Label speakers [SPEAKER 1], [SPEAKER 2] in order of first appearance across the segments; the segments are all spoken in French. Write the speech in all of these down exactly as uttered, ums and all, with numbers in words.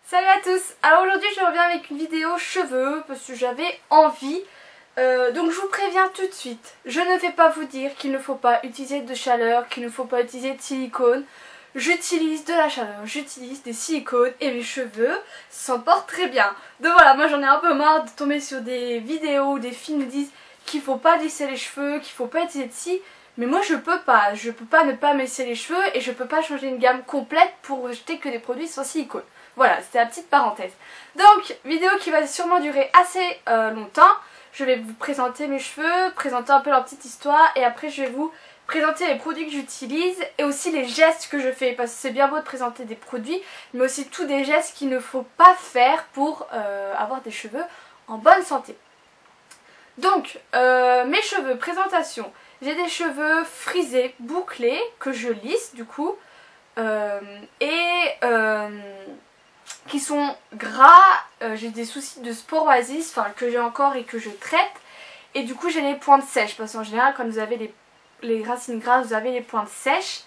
[SPEAKER 1] Salut à tous. Alors aujourd'hui je reviens avec une vidéo cheveux parce que j'avais envie. Euh, donc je vous préviens tout de suite, je ne vais pas vous dire qu'il ne faut pas utiliser de chaleur, qu'il ne faut pas utiliser de silicone. J'utilise de la chaleur, j'utilise des silicones et mes cheveux s'en portent très bien. Donc voilà, moi j'en ai un peu marre de tomber sur des vidéos où des filles nous disent qu'il faut pas lisser les cheveux, qu'il faut pas utiliser de si. Mais moi je peux pas, je peux pas ne pas me lisser les cheveux et je peux pas changer une gamme complète pour jeter que des produits sans silicone. Voilà, c'était la petite parenthèse. Donc, vidéo qui va sûrement durer assez euh, longtemps. Je vais vous présenter mes cheveux, présenter un peu leur petite histoire et après je vais vous présenter les produits que j'utilise et aussi les gestes que je fais. Parce que c'est bien beau de présenter des produits, mais aussi tous des gestes qu'il ne faut pas faire pour euh, avoir des cheveux en bonne santé. Donc, euh, mes cheveux, présentation. J'ai des cheveux frisés, bouclés, que je lisse du coup. Euh, et... Euh, qui sont gras, euh, j'ai des soucis de sporoasis, enfin que j'ai encore et que je traite, et du coup j'ai les pointes sèches, parce qu'en général quand vous avez les, les racines grasses vous avez les pointes sèches.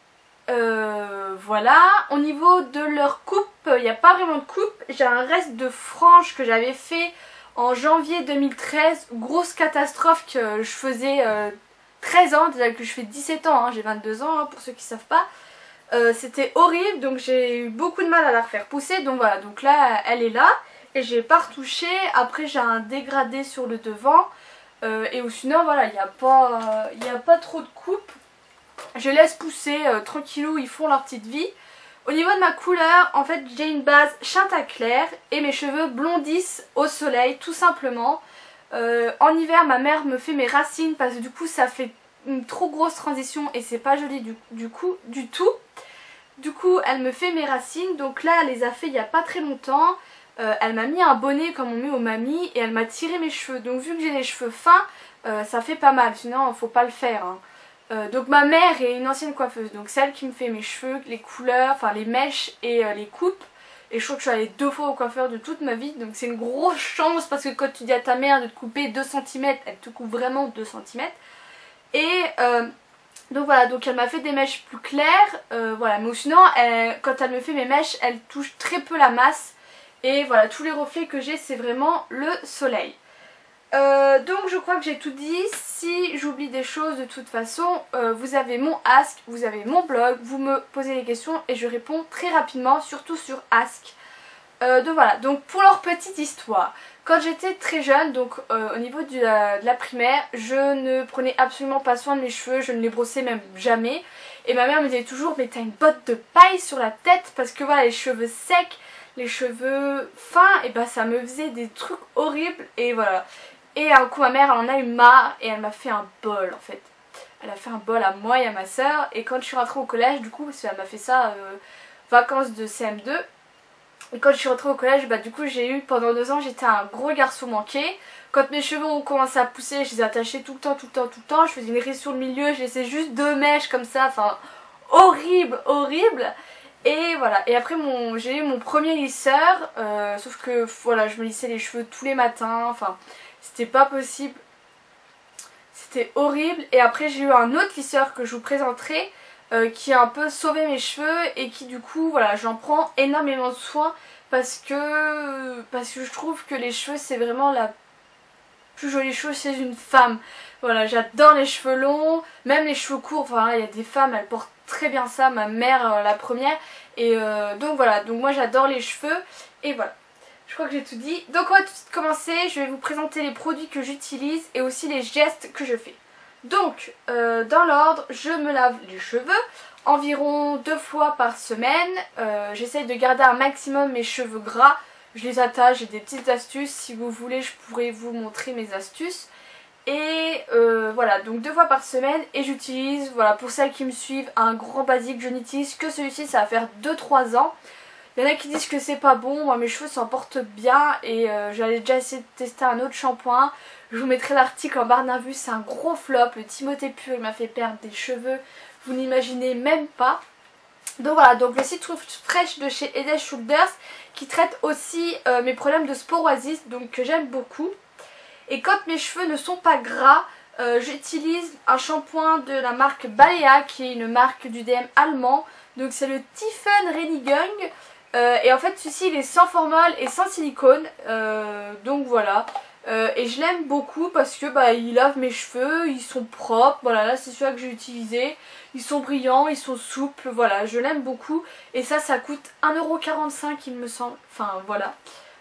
[SPEAKER 1] Euh, voilà, au niveau de leur coupe, il n'y a pas vraiment de coupe, j'ai un reste de franges que j'avais fait en janvier deux mille treize, grosse catastrophe que je faisais euh, treize ans, c'est-à-dire que je fais dix-sept ans, hein, j'ai vingt-deux ans hein, pour ceux qui ne savent pas. Euh, c'était horrible, donc j'ai eu beaucoup de mal à la refaire pousser, donc voilà, donc là elle est là et j'ai pas retouché. Après j'ai un dégradé sur le devant euh, et ou sinon voilà, il n'y a pas il n'y a pas trop de coupe, je laisse pousser euh, tranquillou, ils font leur petite vie. Au niveau de ma couleur, en fait j'ai une base châtain clair et mes cheveux blondissent au soleil tout simplement. Euh, en hiver ma mère me fait mes racines parce que du coup ça fait une trop grosse transition et c'est pas joli du, du coup du tout. Du coup elle me fait mes racines, donc là elle les a fait il y a pas très longtemps. Euh, elle m'a mis un bonnet comme on met aux mamies et elle m'a tiré mes cheveux, donc vu que j'ai les cheveux fins euh, ça fait pas mal, sinon faut pas le faire hein. euh, Donc ma mère est une ancienne coiffeuse, donc c'est elle qui me fait mes cheveux, les couleurs, enfin les mèches et euh, les coupes. Et je crois que je suis allée deux fois au coiffeur de toute ma vie, donc c'est une grosse chance parce que quand tu dis à ta mère de te couper deux centimètres, elle te coupe vraiment deux centimètres. Et euh, donc voilà, donc elle m'a fait des mèches plus claires, euh, voilà, mais sinon elle, quand elle me fait mes mèches, elle touche très peu la masse. Et voilà, tous les reflets que j'ai c'est vraiment le soleil. Euh, donc je crois que j'ai tout dit. Si j'oublie des choses de toute façon, euh, vous avez mon Ask, vous avez mon blog, vous me posez les questions et je réponds très rapidement, surtout sur Ask. Euh, donc voilà, donc pour leur petite histoire, quand j'étais très jeune, donc euh, au niveau de la, de la primaire, je ne prenais absolument pas soin de mes cheveux, je ne les brossais même jamais. Et ma mère me disait toujours mais t'as une botte de paille sur la tête parce que voilà les cheveux secs, les cheveux fins, et bah ça me faisait des trucs horribles et voilà. Et un coup ma mère elle en a eu marre et elle m'a fait un bol en fait. Elle a fait un bol à moi et à ma soeur et quand je suis rentrée au collège du coup, parce qu'elle m'a fait ça euh, vacances de C M deux. Et quand je suis rentrée au collège, bah du coup j'ai eu pendant deux ans, j'étais un gros garçon manqué. Quand mes cheveux ont commencé à pousser, je les attachais tout le temps, tout le temps, tout le temps. Je faisais une raie sur le milieu, je laissais juste deux mèches comme ça, enfin horrible, horrible. Et voilà, et après j'ai eu mon premier lisseur, euh, sauf que voilà, je me lissais les cheveux tous les matins, enfin c'était pas possible. C'était horrible. Et après j'ai eu un autre lisseur que je vous présenterai. Euh, qui a un peu sauvé mes cheveux et qui du coup voilà j'en prends énormément de soin parce que parce que je trouve que les cheveux c'est vraiment la plus jolie chose chez une femme. Voilà, j'adore les cheveux longs, même les cheveux courts, enfin il y a des femmes elles portent très bien ça, ma mère euh, la première. Et euh, donc voilà, donc moi j'adore les cheveux et voilà. Je crois que j'ai tout dit. Donc on va tout de suite commencer, je vais vous présenter les produits que j'utilise et aussi les gestes que je fais. Donc, euh, dans l'ordre, je me lave les cheveux environ deux fois par semaine. Euh, J'essaye de garder un maximum mes cheveux gras. Je les attache, j'ai des petites astuces. Si vous voulez, je pourrais vous montrer mes astuces. Et euh, voilà, donc deux fois par semaine. Et j'utilise, voilà, pour celles qui me suivent, un grand basique. Je n'utilise que celui-ci, ça va faire deux trois ans. Il y en a qui disent que c'est pas bon, moi mes cheveux s'en portent bien et euh, j'allais déjà essayer de tester un autre shampoing. Je vous mettrai l'article en barre d'invue, c'est un gros flop, le Timothée Pur il m'a fait perdre des cheveux, vous n'imaginez même pas. Donc voilà, donc le Citron Fresh de chez Head and Shoulders qui traite aussi euh, mes problèmes de sporoasis, donc que j'aime beaucoup. Et quand mes cheveux ne sont pas gras, euh, j'utilise un shampoing de la marque Balea qui est une marque du D M allemand. Donc c'est le Tiefen Reinigung. Euh, et en fait celui-ci il est sans formol et sans silicone, euh, donc voilà. Euh, et je l'aime beaucoup parce que bah, il lave mes cheveux, ils sont propres, voilà, là c'est celui-là que j'ai utilisé, ils sont brillants, ils sont souples, voilà, je l'aime beaucoup. Et ça, ça coûte un euro quarante-cinq il me semble, enfin voilà.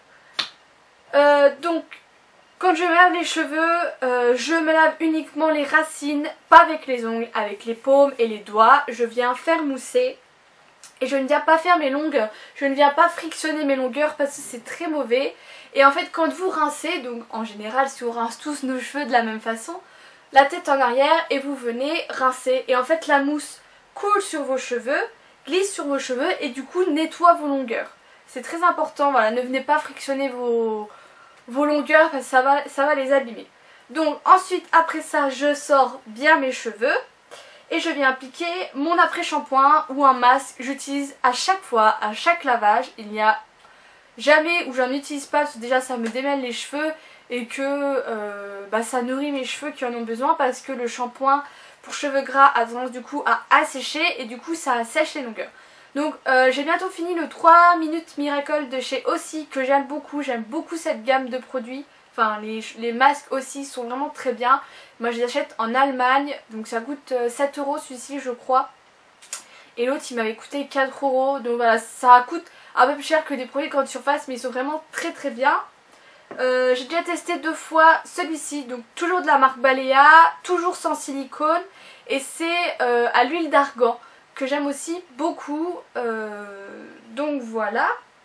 [SPEAKER 1] Euh, donc, quand je me lave les cheveux, euh, je me lave uniquement les racines, pas avec les ongles, avec les paumes et les doigts. Je viens faire mousser. Et je ne viens pas faire mes longueurs, je ne viens pas frictionner mes longueurs parce que c'est très mauvais. Et en fait quand vous rincez, donc en général si on rince tous nos cheveux de la même façon, la tête en arrière et vous venez rincer. Et en fait la mousse coule sur vos cheveux, glisse sur vos cheveux et du coup nettoie vos longueurs. C'est très important, voilà, ne venez pas frictionner vos, vos longueurs parce que ça va, ça va les abîmer. Donc ensuite après ça je sors bien mes cheveux. Et je viens appliquer mon après-shampoing ou un masque. J'utilise à chaque fois, à chaque lavage. Il n'y a jamais où j'en utilise pas parce que déjà ça me démêle les cheveux et que euh, bah, ça nourrit mes cheveux qui en ont besoin parce que le shampoing pour cheveux gras a tendance du coup à assécher et du coup ça assèche les longueurs. Donc euh, j'ai bientôt fini le trois minutes Miracle de chez Aussie que j'aime beaucoup. J'aime beaucoup cette gamme de produits. Enfin, les, les masques aussi sont vraiment très bien. Moi, je les achète en Allemagne. Donc, ça coûte sept euros celui-ci, je crois. Et l'autre, il m'avait coûté quatre euros. Donc, voilà, ça coûte un peu plus cher que des produits grande surface. Mais ils sont vraiment très très bien. Euh, J'ai déjà testé deux fois celui-ci. Donc, toujours de la marque Balea. Toujours sans silicone. Et c'est euh, à l'huile d'argan. Que j'aime aussi beaucoup. Euh, donc, voilà.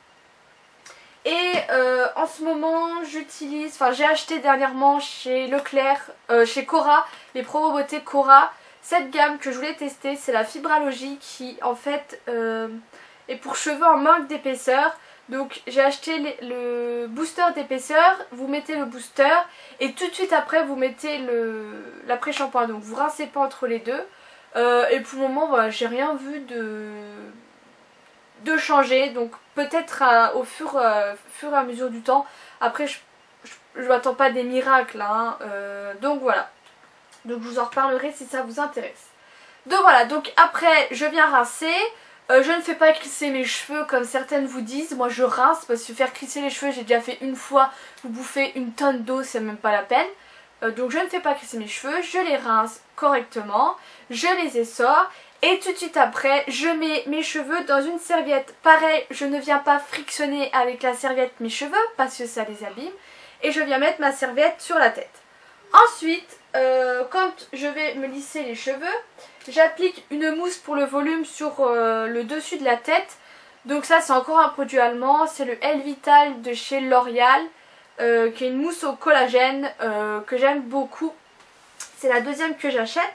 [SPEAKER 1] Et euh, en ce moment j'utilise, enfin j'ai acheté dernièrement chez Leclerc, euh, chez Cora, les Promo Beauté Cora, cette gamme que je voulais tester, c'est la Fibralogie qui en fait euh, est pour cheveux en manque d'épaisseur. Donc j'ai acheté les, le booster d'épaisseur, vous mettez le booster et tout de suite après vous mettez l'après-shampoing, donc vous rincez pas entre les deux. Euh, et pour le moment voilà, j'ai rien vu de... de changer, donc peut-être euh, au fur, euh, fur et à mesure du temps. Après je, je, je m'attends pas des miracles hein. euh, donc voilà, donc je vous en reparlerai si ça vous intéresse. Donc voilà, donc après je viens rincer. euh, je ne fais pas crisser mes cheveux comme certaines vous disent, moi je rince parce que faire crisser les cheveux j'ai déjà fait une fois, vous bouffez une tonne d'eau, c'est même pas la peine. euh, donc je ne fais pas crisser mes cheveux, je les rince correctement, je les essore. Et tout de suite après, je mets mes cheveux dans une serviette. Pareil, je ne viens pas frictionner avec la serviette mes cheveux parce que ça les abîme. Et je viens mettre ma serviette sur la tête. Ensuite, euh, quand je vais me lisser les cheveux, j'applique une mousse pour le volume sur euh, le dessus de la tête. Donc ça, c'est encore un produit allemand. C'est le L-Vital de chez L'Oréal, euh, qui est une mousse au collagène euh, que j'aime beaucoup. C'est la deuxième que j'achète.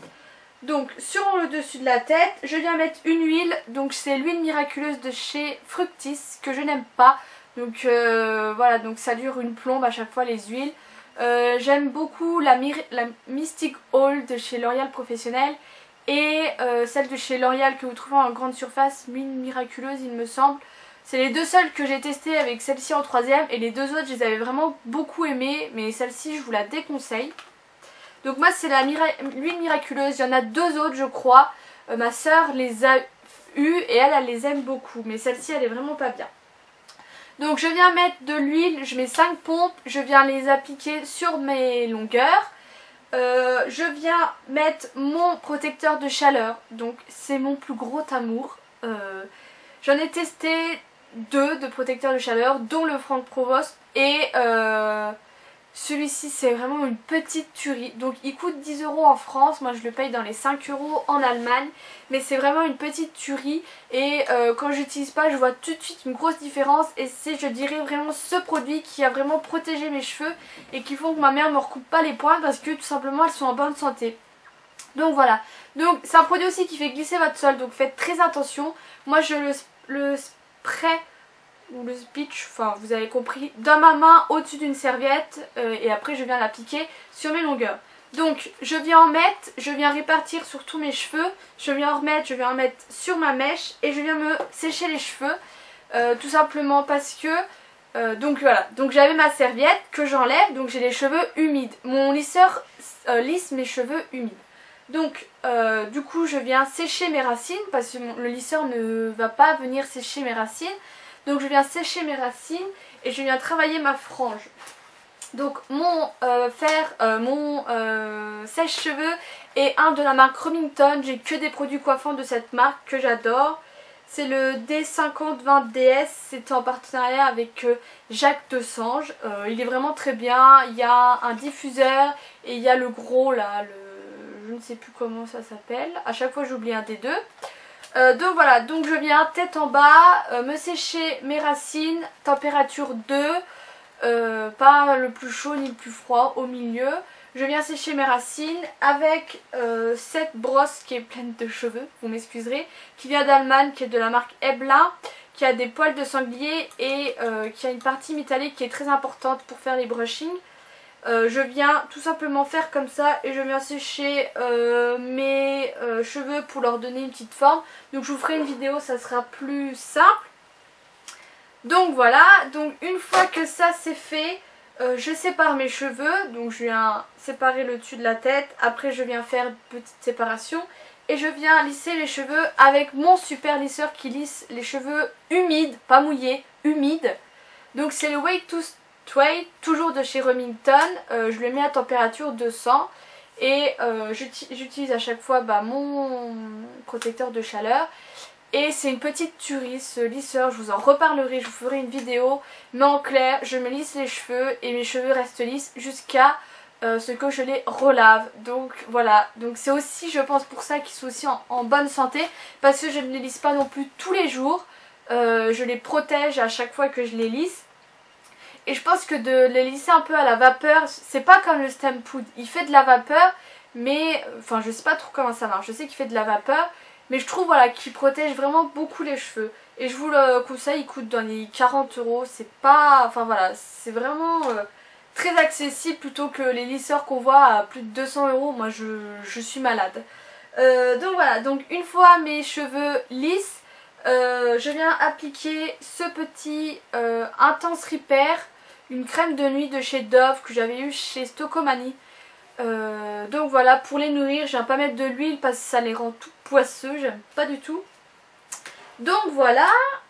[SPEAKER 1] Donc sur le dessus de la tête, je viens mettre une huile, donc c'est l'huile miraculeuse de chez Fructis que je n'aime pas. Donc euh, voilà, donc ça dure une plombe à chaque fois les huiles. Euh, J'aime beaucoup la, la Mystic Oil de chez L'Oréal Professionnel et euh, celle de chez L'Oréal que vous trouvez en grande surface, l'huile miraculeuse il me semble. C'est les deux seules que j'ai testées avec celle-ci en troisième et les deux autres je les avais vraiment beaucoup aimées, mais celle-ci je vous la déconseille. Donc moi c'est l'huile miraculeuse, il y en a deux autres je crois. Euh, ma soeur les a eues et elle, elle les aime beaucoup. Mais celle-ci elle est vraiment pas bien. Donc je viens mettre de l'huile, je mets cinq pompes, je viens les appliquer sur mes longueurs. Euh, je viens mettre mon protecteur de chaleur, donc c'est mon plus gros amour. Euh, J'en ai testé deux de protecteurs de chaleur, dont le Franck Provost et... Euh, celui-ci c'est vraiment une petite tuerie. Donc il coûte dix euros en France, moi je le paye dans les cinq euros en Allemagne. Mais c'est vraiment une petite tuerie. Et euh, quand j'utilise pas je vois tout de suite une grosse différence. Et c'est je dirais vraiment ce produit qui a vraiment protégé mes cheveux. Et qui font que ma mère ne me recoupe pas les pointes parce que tout simplement elles sont en bonne santé. Donc voilà. Donc c'est un produit aussi qui fait glisser votre sol. Donc faites très attention. Moi je le, le spray... ou le speech, enfin vous avez compris, dans ma main au-dessus d'une serviette euh, et après je viens l'appliquer sur mes longueurs. Donc je viens en mettre, je viens répartir sur tous mes cheveux, je viens en remettre, je viens en mettre sur ma mèche et je viens me sécher les cheveux euh, tout simplement parce que euh, donc voilà, donc j'avais ma serviette que j'enlève, donc j'ai les cheveux humides, mon lisseur euh, lisse mes cheveux humides. Donc euh, du coup je viens sécher mes racines parce que mon, le lisseur ne va pas venir sécher mes racines. Donc je viens sécher mes racines et je viens travailler ma frange. Donc mon euh, fer, euh, mon euh, sèche-cheveux est un de la marque Remington. J'ai que des produits coiffants de cette marque que j'adore. C'est le D cinquante vingt D S, c'était en partenariat avec euh, Jacques Desange. Euh, il est vraiment très bien, il y a un diffuseur et il y a le gros là, le, je ne sais plus comment ça s'appelle. À chaque fois j'oublie un des deux. Euh, donc voilà, donc je viens tête en bas, euh, me sécher mes racines, température deux, euh, pas le plus chaud ni le plus froid, au milieu. Je viens sécher mes racines avec euh, cette brosse qui est pleine de cheveux, vous m'excuserez, qui vient d'Allemagne, qui est de la marque Ebla, qui a des poils de sanglier et euh, qui a une partie métallique qui est très importante pour faire les brushings. Euh, je viens tout simplement faire comme ça et je viens sécher euh, mes euh, cheveux pour leur donner une petite forme. Donc je vous ferai une vidéo, ça sera plus simple. Donc voilà, donc une fois que ça c'est fait, Euh, je sépare mes cheveux, donc je viens séparer le dessus de la tête, après je viens faire une petite séparation et je viens lisser les cheveux avec mon super lisseur qui lisse les cheveux humides, pas mouillés, humides. Donc c'est le Way to Straight, toujours de chez Remington, euh, je le mets à température deux cents et euh, j'utilise à chaque fois bah, mon protecteur de chaleur. Et c'est une petite tuerie ce lisseur, je vous en reparlerai, je vous ferai une vidéo. Mais en clair, je me lisse les cheveux et mes cheveux restent lisses jusqu'à euh, ce que je les relave. Donc voilà, donc c'est aussi je pense pour ça qu'ils sont aussi en, en bonne santé. Parce que je ne les lisse pas non plus tous les jours, euh, je les protège à chaque fois que je les lisse. Et je pense que de les lisser un peu à la vapeur, c'est pas comme le stem poudre, il fait de la vapeur. Mais, enfin je sais pas trop comment ça marche, je sais qu'il fait de la vapeur. Mais je trouve voilà qu'il protège vraiment beaucoup les cheveux. Et je vous le conseille, il coûte dans les quarante euros. C'est pas... Enfin voilà, c'est vraiment euh, très accessible plutôt que les lisseurs qu'on voit à plus de deux cents euros. Moi je, je suis malade. Euh, donc voilà, donc une fois mes cheveux lisses, euh, je viens appliquer ce petit euh, Intense Repair. Une crème de nuit de chez Dove que j'avais eu chez Stocomanie. Euh, donc voilà, pour les nourrir, je viens pas mettre de l'huile parce que ça les rend tout poisseux, j'aime pas du tout. Donc voilà,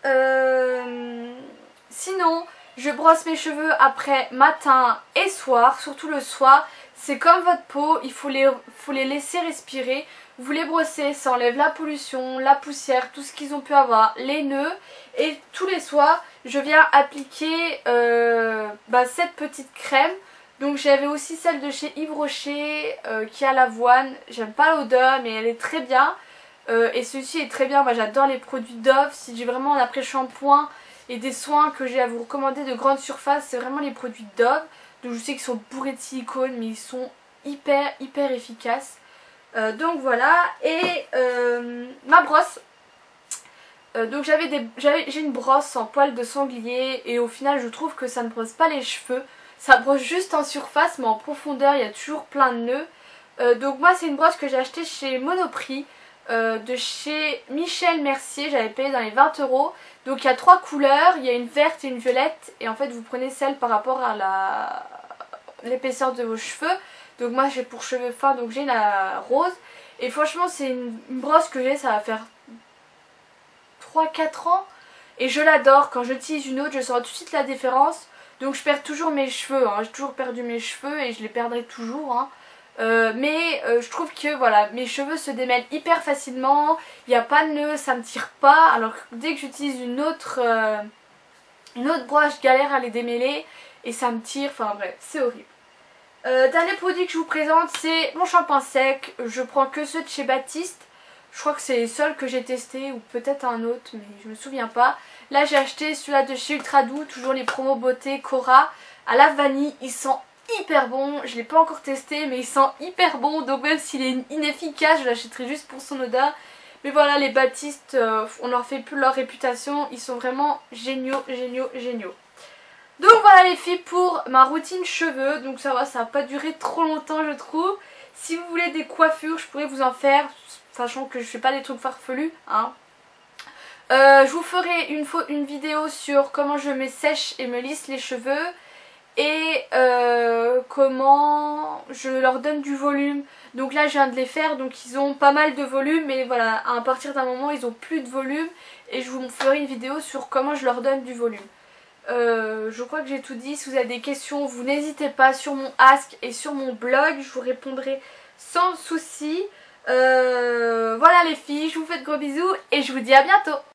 [SPEAKER 1] euh, sinon je brosse mes cheveux après matin et soir, surtout le soir. C'est comme votre peau, il faut les, faut les laisser respirer. Vous les brossez, ça enlève la pollution, la poussière, tout ce qu'ils ont pu avoir, les nœuds. Et tous les soirs, je viens appliquer euh, bah, cette petite crème. Donc j'avais aussi celle de chez Yves Rocher euh, qui a l'avoine. J'aime pas l'odeur mais elle est très bien. Euh, et celui-ci est très bien. Moi j'adore les produits Dove. Si j'ai vraiment un après-shampoing et des soins que j'ai à vous recommander de grande surface, c'est vraiment les produits Dove. Donc je sais qu'ils sont bourrés de silicone mais ils sont hyper hyper efficaces. Euh, donc voilà. Et euh, ma brosse. Euh, donc j'avais des, j'avais, j'ai une brosse en poils de sanglier et au final je trouve que ça ne brosse pas les cheveux. Ça brosse juste en surface mais en profondeur il y a toujours plein de nœuds. Euh, donc moi c'est une brosse que j'ai achetée chez Monoprix, euh, de chez Michel Mercier, j'avais payé dans les vingt euros. Donc il y a trois couleurs, il y a une verte et une violette et en fait vous prenez celle par rapport à la l'épaisseur de vos cheveux. Donc moi j'ai pour cheveux fins donc j'ai la rose. Et franchement c'est une, une brosse que j'ai, ça va faire trois quatre ans. Et je l'adore, quand j'utilise une autre je sens tout de suite la différence. Donc je perds toujours mes cheveux, hein. J'ai toujours perdu mes cheveux et je les perdrai toujours. Hein. Euh, mais euh, je trouve que voilà, mes cheveux se démêlent hyper facilement, il n'y a pas de nœud, ça me tire pas. Alors que dès que j'utilise une autre euh, une autre brosse, je galère à les démêler et ça me tire, enfin bref, c'est horrible. Euh, dernier produit que je vous présente, c'est mon shampoing sec. Je prends que ceux de chez Baptiste. Je crois que c'est les seuls que j'ai testés ou peut-être un autre mais je me souviens pas. Là j'ai acheté celui-là de chez Ultra Doux, toujours les promos beauté Cora à la vanille. Il sent hyper bon, je l'ai pas encore testé mais il sent hyper bon. Donc même s'il est inefficace je l'achèterai juste pour son odeur. Mais voilà, les Baptiste, euh, on leur fait plus leur réputation. Ils sont vraiment géniaux, géniaux, géniaux. Donc voilà les filles pour ma routine cheveux. Donc ça va, ça va pas durer trop longtemps je trouve. Si vous voulez des coiffures je pourrais vous en faire, sachant que je fais pas des trucs farfelus, hein. Euh, je vous ferai une, une vidéo sur comment je me sèche et me lisse les cheveux. et euh, comment je leur donne du volume. Donc là je viens de les faire, donc ils ont pas mal de volume, mais voilà, à partir d'un moment ils ont plus de volume et je vous ferai une vidéo sur comment je leur donne du volume. Euh, je crois que j'ai tout dit. Si vous avez des questions, vous n'hésitez pas sur mon Ask et sur mon blog, je vous répondrai sans souci. Euh, voilà les filles, je vous fais de gros bisous et je vous dis à bientôt.